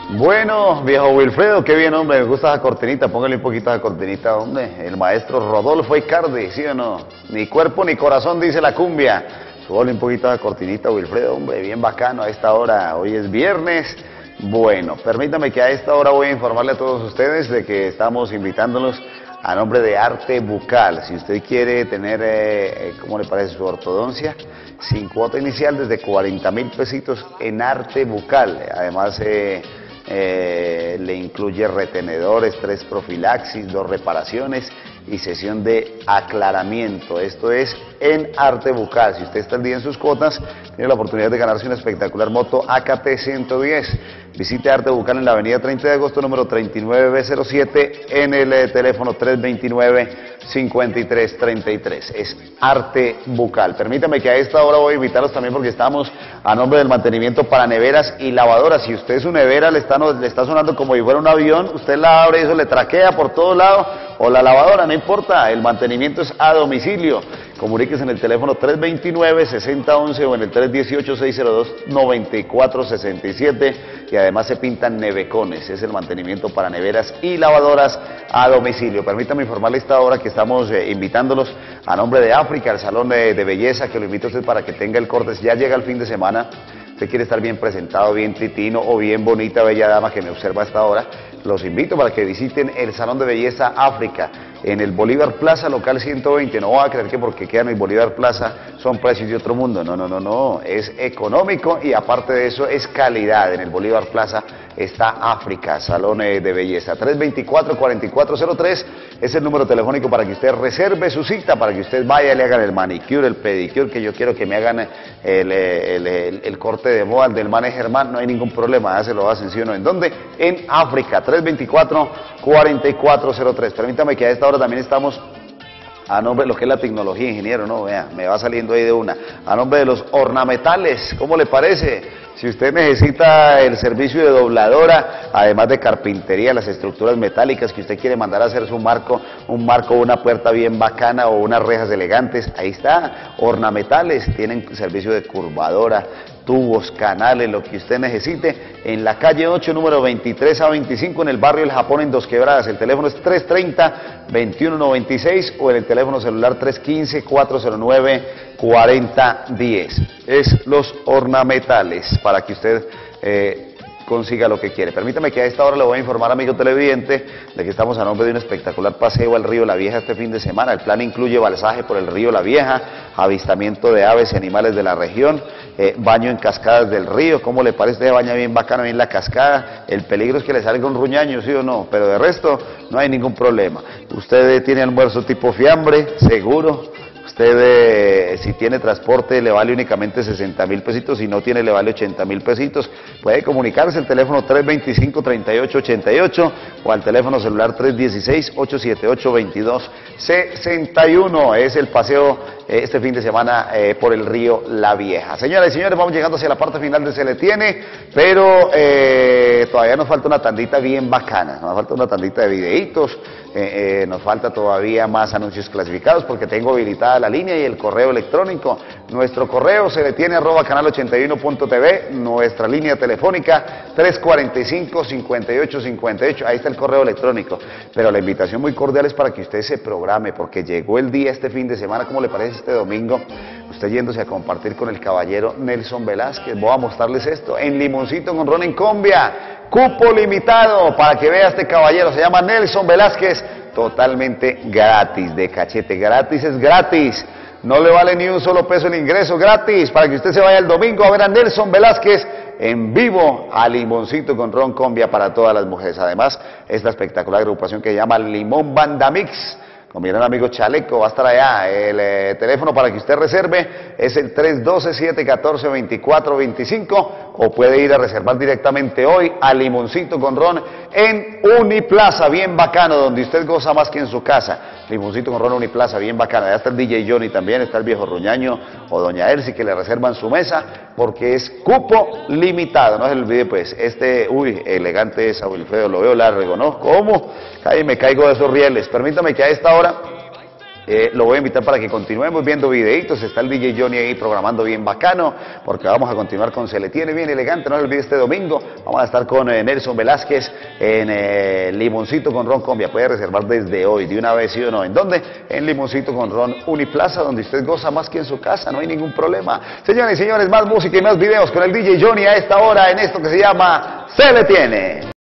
Bueno, viejo Wilfredo, qué bien, hombre, me gusta esa cortinita, póngale un poquito a esa cortinita, hombre. El maestro Rodolfo Icardi, ¿sí o no? Ni cuerpo ni corazón, dice la cumbia. Súbale un poquito a esa cortinita, Wilfredo, hombre, bien bacano a esta hora. Hoy es viernes. Bueno, permítame que a esta hora voy a informarle a todos ustedes de que estamos invitándolos a nombre de Arte Bucal. Si usted quiere tener, ¿cómo le parece su ortodoncia? Sin cuota inicial desde 40.000 pesitos en Arte Bucal. Además, le incluye retenedores, 3 profilaxis, 2 reparaciones y sesión de aclaramiento. Esto es en Arte Bucal. Si usted está al día en sus cuotas, tiene la oportunidad de ganarse una espectacular moto AKT 110. Visite Arte Bucal en la avenida 30 de agosto, número 39B07, en el teléfono 329-5333. Es Arte Bucal. Permítame que a esta hora voy a invitarlos también porque estamos a nombre del mantenimiento para neveras y lavadoras. Si usted su nevera le está sonando como si fuera un avión, usted la abre y eso le traquea por todos lados, o la lavadora, no importa, el mantenimiento es a domicilio. Comuníquese en el teléfono 329-6011 o en el 318-602-9467 y además se pintan nevecones. Es el mantenimiento para neveras y lavadoras a domicilio. Permítame informarle esta hora que estamos invitándolos a nombre de África, el salón de belleza, que lo invito a usted para que tenga el corte. Ya llega el fin de semana, usted quiere estar bien presentado, bien titino o bien bonita, bella dama que me observa a esta hora, los invito para que visiten el salón de belleza África en el Bolívar Plaza, local 120. No va a creer que porque queda en el Bolívar Plaza son precios de otro mundo. No, es económico y aparte de eso es calidad. En el Bolívar Plaza está África, salón de belleza. 324-4403 es el número telefónico para que usted reserve su cita, para que usted vaya y le hagan el manicure, el pedicure, que yo quiero que me hagan el corte de moda del manejo Germán. No hay ningún problema, ya se lo hacen, ¿sí o no? ¿En dónde? En África, 324-4403. Permítame que a esta hora también estamos a nombre de lo que es la tecnología, ingeniero, ¿no? Vea, me va saliendo ahí de una. A nombre de los ornamentales, ¿cómo le parece? Si usted necesita el servicio de dobladora, además de carpintería, las estructuras metálicas que usted quiere mandar a hacer su marco, una puerta bien bacana o unas rejas elegantes, ahí está, ornamentales, tienen servicio de curvadora, tubos, canales, lo que usted necesite, en la calle 8, número 23 a 25, en el barrio El Japón, en Dos Quebradas. El teléfono es 330-2196 o en el teléfono celular 315-409-4010. Es los ornamentales, para que usted consiga lo que quiere. Permítame que a esta hora le voy a informar, amigo televidente, de que estamos a nombre de un espectacular paseo al río La Vieja este fin de semana. El plan incluye balsaje por el río La Vieja, avistamiento de aves y animales de la región, baño en cascadas del río. ¿Cómo le parece? Usted baña bien bacano en la cascada. El peligro es que le salga un ruñaño, ¿sí o no? Pero de resto no hay ningún problema. Usted tiene almuerzo tipo fiambre, seguro. Usted, si tiene transporte, le vale únicamente 60.000 pesitos, si no tiene, le vale 80.000 pesitos. Puede comunicarse al teléfono 325-3888 o al teléfono celular 316-878-2261. Es el paseo este fin de semana por el río La Vieja. Señoras y señores, vamos llegando hacia la parte final de Se Le Tiene, pero todavía nos falta una tandita bien bacana, nos falta una tandita de videitos, nos falta todavía más anuncios clasificados porque tengo habilitada la línea y el correo electrónico. Nuestro correo seletiene@canal81.tv, nuestra línea telefónica 345-5858, ahí está el correo electrónico. Pero la invitación muy cordial es para que usted se programe, porque llegó el día este fin de semana. ¿Cómo le parece este domingo? Usted yéndose a compartir con el caballero Nelson Velázquez. Voy a mostrarles esto, en Limoncito con Ron en Combia, cupo limitado para que vea este caballero, se llama Nelson Velázquez, totalmente gratis, de cachete. Gratis es gratis, no le vale ni un solo peso el ingreso, gratis, para que usted se vaya el domingo a ver a Nelson Velázquez en vivo a Limoncito con Ron Combia para todas las mujeres. Además, esta espectacular agrupación que se llama Limón Banda Mix, con mi gran amigo Chaleco, va a estar allá. El teléfono para que usted reserve es el 312-714-2425 o puede ir a reservar directamente hoy a Limoncito con Ron en Uniplaza, bien bacano, donde usted goza más que en su casa. Limoncito con Ron Uniplaza, bien bacano. Allá está el DJ Johnny también, está el viejo Ruñaño o doña Elsie que le reservan su mesa porque es cupo limitado. No se le olvide pues, elegante es Wilfredo, lo veo largo, ¿no? ¿Cómo? Ahí me caigo de esos rieles. Permítame que a esta hora Lo voy a invitar para que continuemos viendo videitos. Está el DJ Johnny ahí programando bien bacano, porque vamos a continuar con Se le tiene bien elegante. No se olvide, este domingo vamos a estar con Nelson Velázquez en Limoncito con Ron Combia. Puede reservar desde hoy, de una vez, ¿sí o no? ¿En dónde? En Limoncito con Ron Uniplaza, donde usted goza más que en su casa, no hay ningún problema. Señores y señores, más música y más videos con el DJ Johnny a esta hora en esto que se llama Se le tiene.